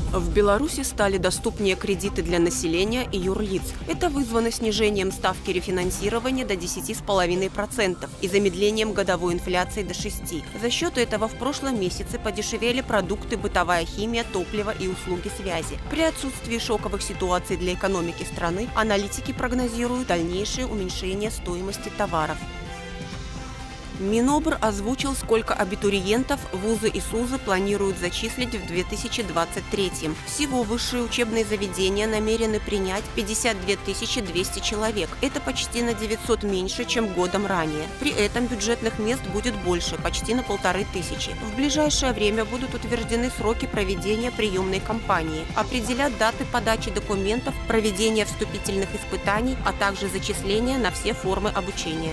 В Беларуси стали доступнее кредиты для населения и юрлиц. Это вызвано снижением ставки рефинансирования до 10,5% и замедлением годовой инфляции до 6%. За счет этого в прошлом месяце подешевели продукты, бытовая химия, топливо и услуги связи. При отсутствии шоковых ситуаций для экономики страны аналитики прогнозируют дальнейшее уменьшение стоимости товаров. Минобр озвучил, сколько абитуриентов вузы и СУЗы планируют зачислить в 2023-м. Всего высшие учебные заведения намерены принять 52 200 человек. Это почти на 900 меньше, чем годом ранее. При этом бюджетных мест будет больше, почти на 1500. В ближайшее время будут утверждены сроки проведения приемной кампании, определят даты подачи документов, проведения вступительных испытаний, а также зачисления на все формы обучения.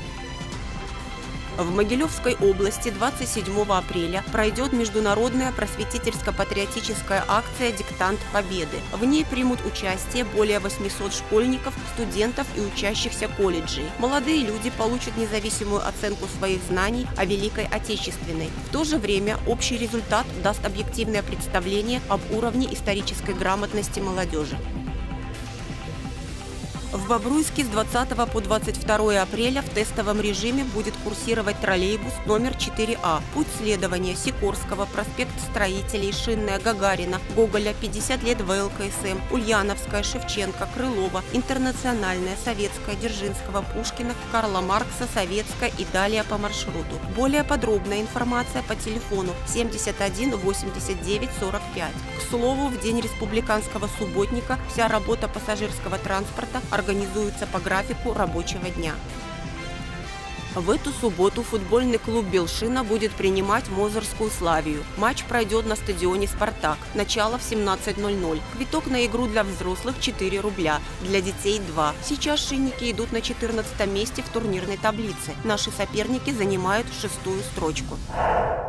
В Могилевской области 27 апреля пройдет международная просветительско-патриотическая акция «Диктант Победы». В ней примут участие более 800 школьников, студентов и учащихся колледжей. Молодые люди получат независимую оценку своих знаний о Великой Отечественной. В то же время общий результат даст объективное представление об уровне исторической грамотности молодежи. В Бобруйске с 20 по 22 апреля в тестовом режиме будет курсировать троллейбус номер 4А. Путь следования: Сикорского, проспект Строителей, Шинная, Гагарина, Гоголя, 50 лет ВЛКСМ, Ульяновская, Шевченко, Крылова, Интернациональная, Советская, Дзержинского, Пушкина, Карла Маркса, Советская и далее по маршруту. Более подробная информация по телефону 71 89 45. К слову, в день республиканского субботника вся работа пассажирского транспорта организуется по графику рабочего дня. В эту субботу футбольный клуб «Белшина» будет принимать Мозырскую Славию. Матч пройдет на стадионе «Спартак». Начало в 17:00. Квиток на игру для взрослых 4 рубля, для детей 2. Сейчас шинники идут на 14 месте в турнирной таблице. Наши соперники занимают 6-ю строчку.